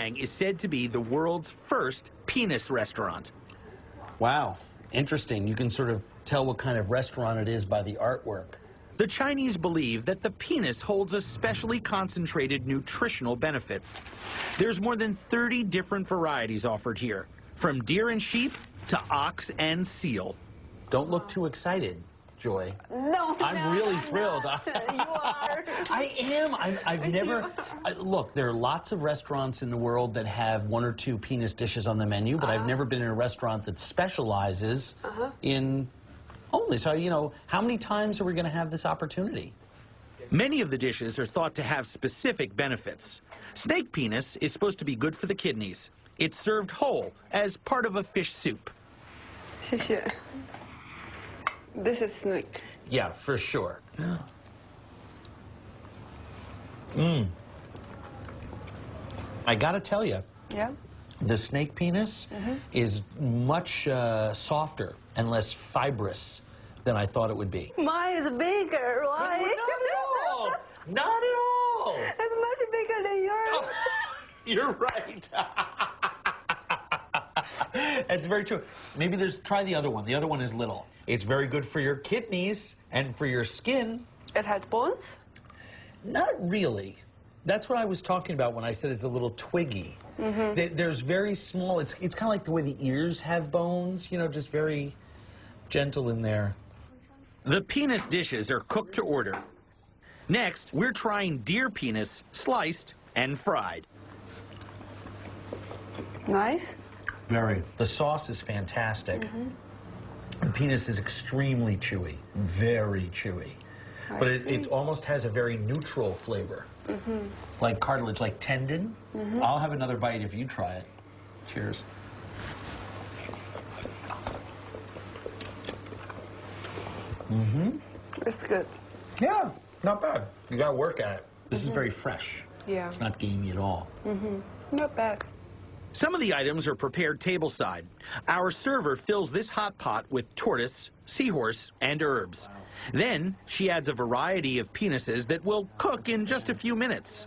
Wang is said to be the world's first penis restaurant. Wow, interesting. You can sort of tell what kind of restaurant it is by the artwork. The Chinese believe that the penis holds especially concentrated nutritional benefits. There's more than 30 different varieties offered here, from deer and sheep to ox and seal. Don't look too excited, Joy. No, I'm really thrilled. You are. I am. I've never. Look, there are lots of restaurants in the world that have 1 or 2 penis dishes on the menu, but I've never been in a restaurant that specializes in only. So, you know, how many times are we going to have this opportunity? Many of the dishes are thought to have specific benefits. Snake penis is supposed to be good for the kidneys. It's served whole as part of a fish soup. 谢谢. This is snake. Yeah, for sure. I gotta tell you, Yeah. the snake penis is much softer and less fibrous than I thought it would be. Mine is bigger. Why? Not at all. Not at all. It's much bigger than yours. Oh, you're right. That's very true. Maybe try the other one. The other one is little. It's very good for your kidneys and for your skin. It has bones? Not really. That's what I was talking about when I said it's a little twiggy. There's very small, it's kind of like the way the ears have bones, you know, just very gentle in there. The penis dishes are cooked to order. Next, we're trying deer penis sliced and fried. Nice. Very. The sauce is fantastic. The penis is extremely chewy, very chewy. But it almost has a very neutral flavor. Like cartilage, like tendon. I'll have another bite if you try it. Cheers. It's good. Yeah, not bad. You gotta work at it. This is very fresh. Yeah. It's not gamey at all. Not bad. Some of the items are prepared tableside. Our server fills this hot pot with tortoise, seahorse, and herbs. Then she adds a variety of penises that will cook in just a few minutes.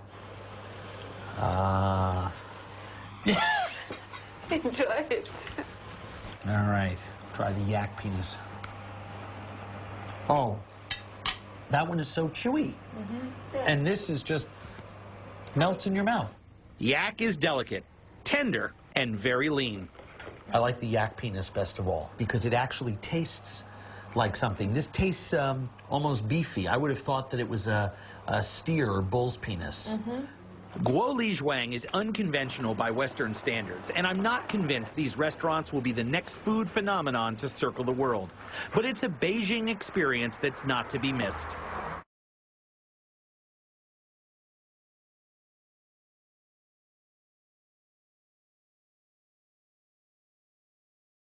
Enjoy it. All right, try the yak penis. Oh, that one is so chewy. And this is just melts in your mouth. Yak is delicate, tender, and very lean. I like the yak penis best of all because it actually tastes like something. This tastes almost beefy. I would have thought that it was a steer or bull's penis. Guo Li Zhuang is unconventional by Western standards, and I'm not convinced these restaurants will be the next food phenomenon to circle the world. But it's a Beijing experience that's not to be missed.